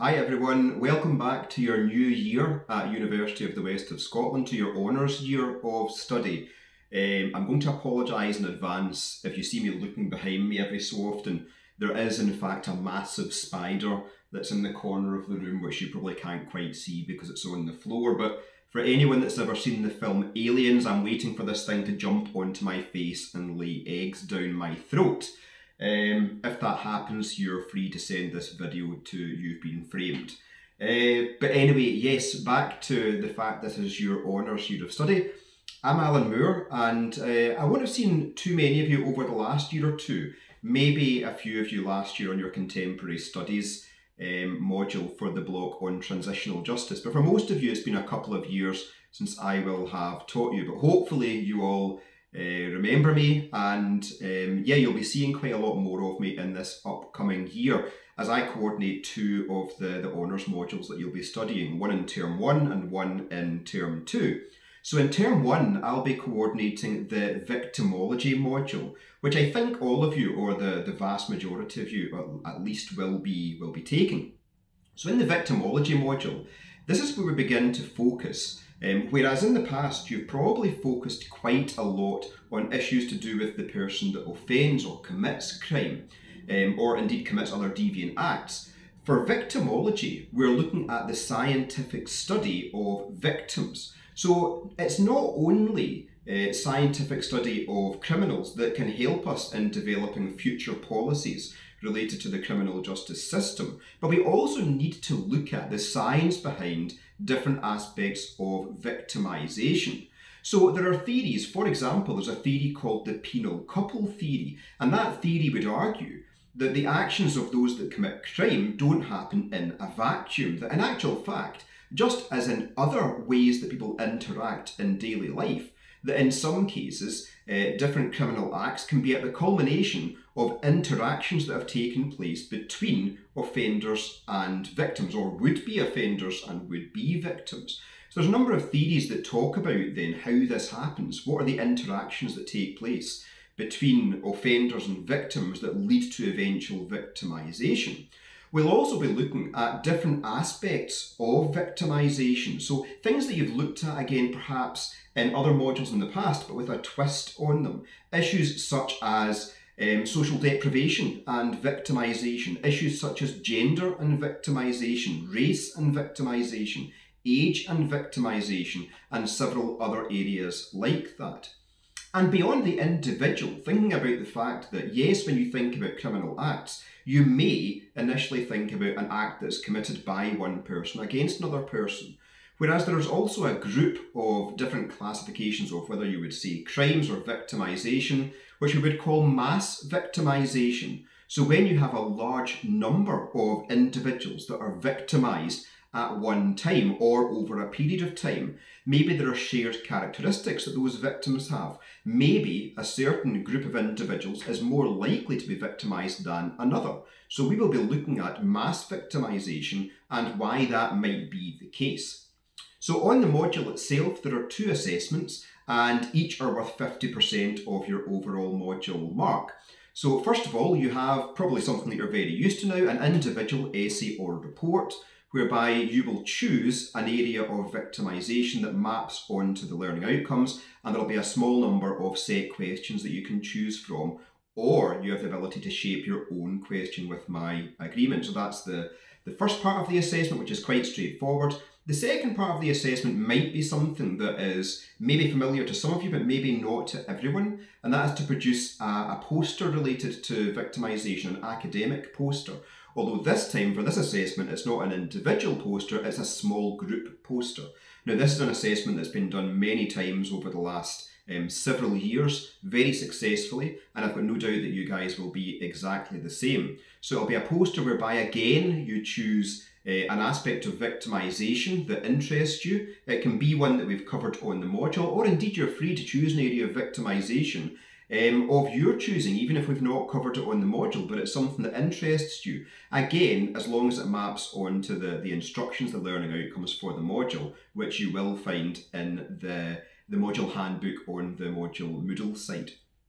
Hi everyone, welcome back to your new year at University of the West of Scotland, to your honours year of study. I'm going to apologise in advance if you see me looking behind me every so often. There is in fact a massive spider that's in the corner of the room which you probably can't quite see because it's on the floor, but for anyone that's ever seen the film Aliens, I'm waiting for this thing to jump onto my face and lay eggs down my throat. If that happens, you're free to send this video to You've Been Framed. But anyway, yes, back to the fact this is your honours year of study. I'm Alan Moore, and I won't have seen too many of you over the last year or two. Maybe a few of you last year on your contemporary studies module for the block on transitional justice. But for most of you, it's been a couple of years since I will have taught you. But hopefully you all remember me, and yeah, you'll be seeing quite a lot more of me in this upcoming year as I coordinate two of the honours modules that you'll be studying, one in term 1 and one in term 2. So in term 1, I'll be coordinating the victimology module, which I think all of you, or the vast majority of you at least, will be taking. So in the victimology module, this is where we begin to focus. Whereas in the past, you've probably focused quite a lot on issues to do with the person that offends or commits crime, or indeed commits other deviant acts. For victimology, we're looking at the scientific study of victims. So it's not only scientific study of criminals that can help us in developing future policies related to the criminal justice system, but we also need to look at the science behind different aspects of victimisation. So there are theories. For example, there's a theory called the penal couple theory, and that theory would argue that the actions of those that commit crime don't happen in a vacuum, that in actual fact, just as in other ways that people interact in daily life, that in some cases, different criminal acts can be at the culmination of interactions that have taken place between offenders and victims, or would-be offenders and would-be victims. So there's a number of theories that talk about then how this happens. What are the interactions that take place between offenders and victims that lead to eventual victimisation? We'll also be looking at different aspects of victimisation. So things that you've looked at, again, perhaps in other modules in the past, but with a twist on them. Issues such as social deprivation and victimisation, issues such as gender and victimisation, race and victimisation, age and victimisation, and several other areas like that. And beyond the individual, thinking about the fact that, yes, when you think about criminal acts, you may initially think about an act that's committed by one person against another person. Whereas there is also a group of different classifications of whether you would say crimes or victimisation, which we would call mass victimisation. So when you have a large number of individuals that are victimised at one time or over a period of time, maybe there are shared characteristics that those victims have. Maybe a certain group of individuals is more likely to be victimised than another. So we will be looking at mass victimisation and why that might be the case. So on the module itself, there are 2 assessments, and each are worth 50% of your overall module mark. So first of all, you have probably something that you're very used to now, an individual essay or report, whereby you will choose an area of victimisation that maps onto the learning outcomes, and there'll be a small number of set questions that you can choose from, or you have the ability to shape your own question with my agreement. So that's the first part of the assessment, which is quite straightforward. The second part of the assessment might be something that is maybe familiar to some of you, but maybe not to everyone, and that is to produce a poster related to victimisation, an academic poster. Although this time, for this assessment, it's not an individual poster, it's a small group poster. Now, this is an assessment that's been done many times over the last several years, very successfully, and I've got no doubt that you guys will be exactly the same. So it'll be a poster whereby, again, you choose an aspect of victimisation that interests you. It can be one that we've covered on the module, or indeed you're free to choose an area of victimisation of your choosing, even if we've not covered it on the module, but it's something that interests you. Again, as long as it maps onto the instructions, the learning outcomes for the module, which you will find in the module handbook on the module Moodle site.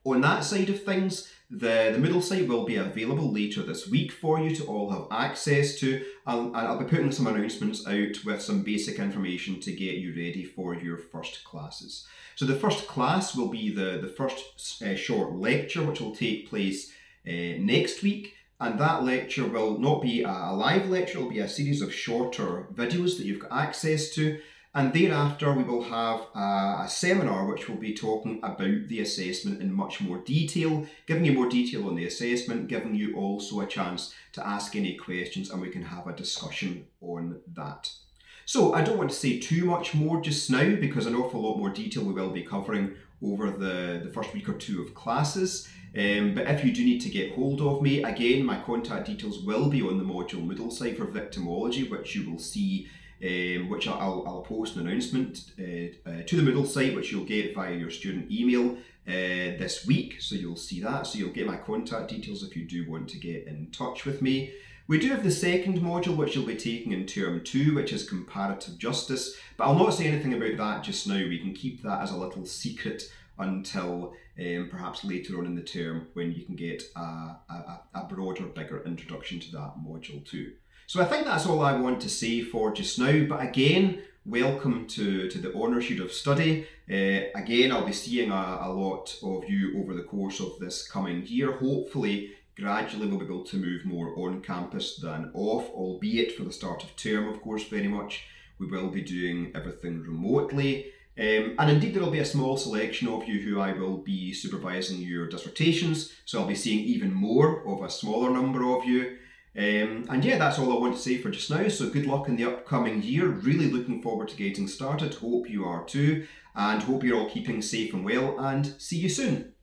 On that side of things, the Moodle site will be available later this week for you to all have access to. I'll be putting some announcements out with some basic information to get you ready for your first classes. So the first class will be the first short lecture, which will take place next week. And that lecture will not be a live lecture, it will be a series of shorter videos that you've got access to. And thereafter, we will have a seminar which will be talking about the assessment in much more detail, giving you more detail on the assessment, giving you also a chance to ask any questions, and we can have a discussion on that. So I don't want to say too much more just now, because an awful lot more detail we will be covering over the first week or two of classes. But if you do need to get hold of me, again, my contact details will be on the module Moodle site for victimology, which you will see, which I'll post an announcement to the Moodle site, which you'll get via your student email this week. So you'll see that. So you'll get my contact details if you do want to get in touch with me. We do have the second module, which you'll be taking in term 2, which is comparative justice, but I'll not say anything about that just now. We can keep that as a little secret until perhaps later on in the term, when you can get a broader, bigger introduction to that module too. So I think that's all I want to say for just now, but again, welcome to the Honours Year of Study. Again, I'll be seeing a lot of you over the course of this coming year. Hopefully, gradually we'll be able to move more on campus than off, albeit for the start of term, of course, very much. We will be doing everything remotely. And indeed, there will be a small selection of you who I will be supervising your dissertations, so I'll be seeing even more of a smaller number of you. And yeah, that's all I want to say for just now. So good luck in the upcoming year. Really looking forward to getting started. Hope you are too, and hope you're all keeping safe and well, and see you soon.